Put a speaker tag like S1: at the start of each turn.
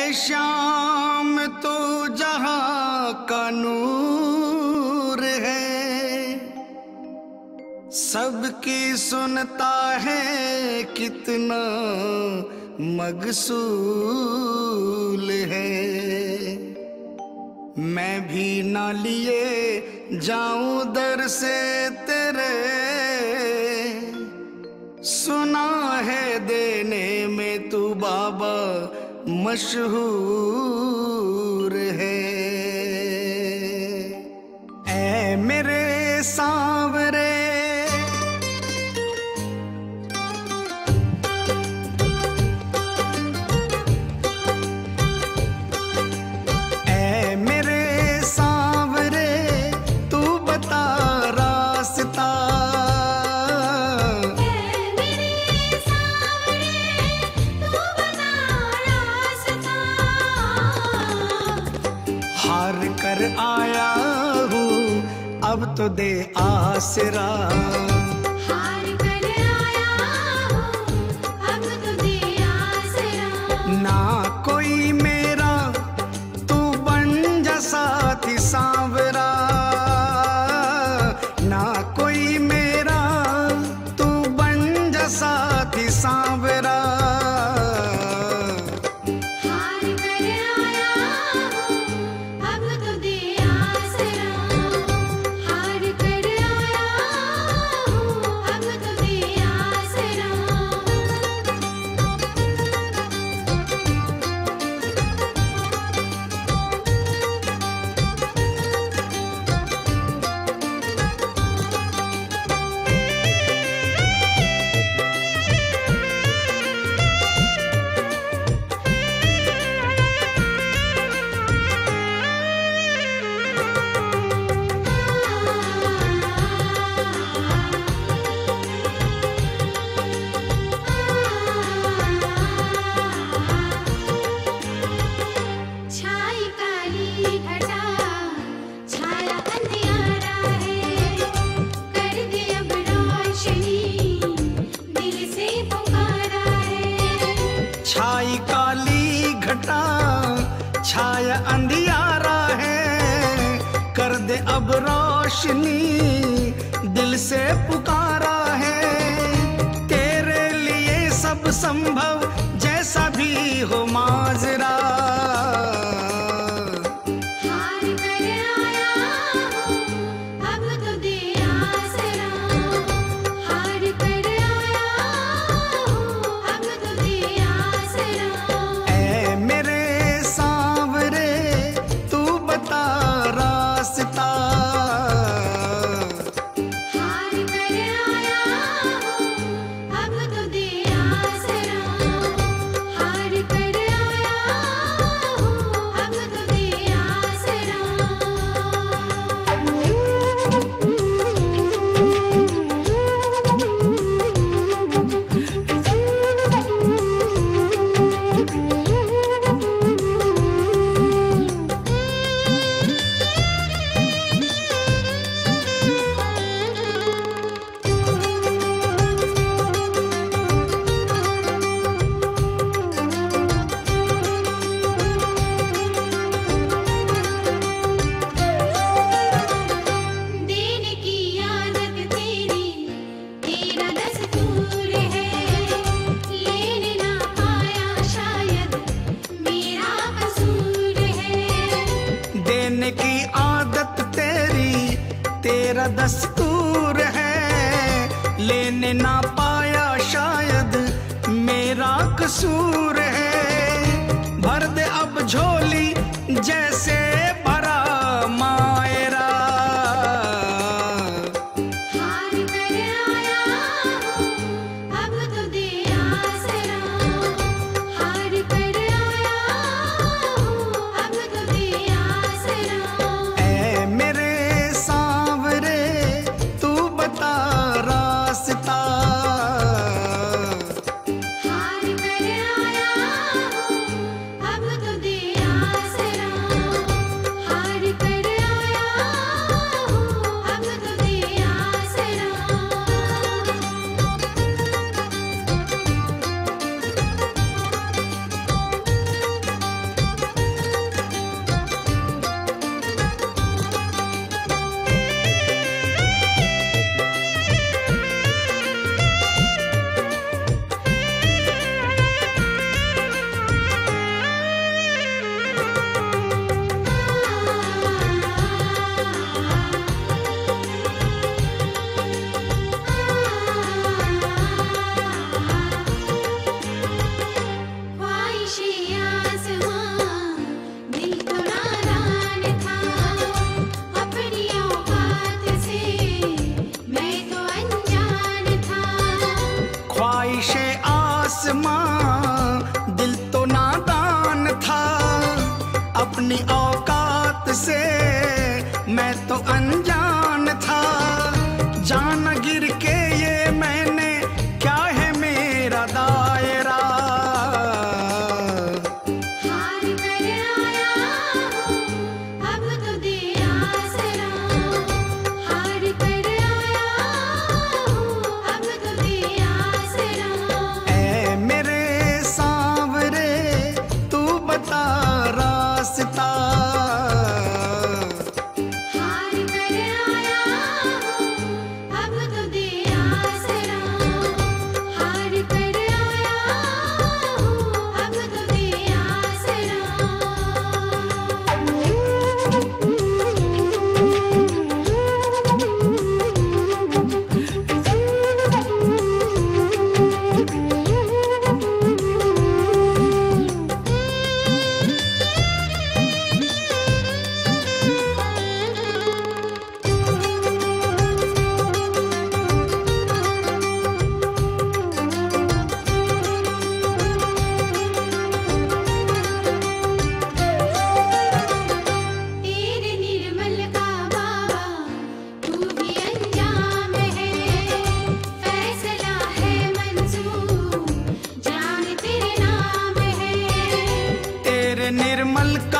S1: शाम तो जहां का नूर है, सबकी सुनता है कितना मगसूल है। मैं भी ना लिए जाऊं दर से तेरे, सुना है देने में तू बाबा मशहूर है। ऐ मेरे सांवरे आया हूँ अब तो दे आसरा,
S2: हार कर आया हूँ अब तो दे आसरा।
S1: ना कोई मेरा तू बन जा साथी सांवरा, ना कोई मेरा तू बन जा साथी सांवरा। छाई काली घटा छाया अंधियारा है, कर दे अब रोशनी दिल से पुकारा है। तेरे लिए सब संभव जैसा भी हो माजरा, की आदत तेरी तेरा दस्तूर है, लेने ना पाया शायद मेरा कसूर है। भर दे अब झोली जैसे भरा मायरा,
S2: हार कर आया
S1: मलका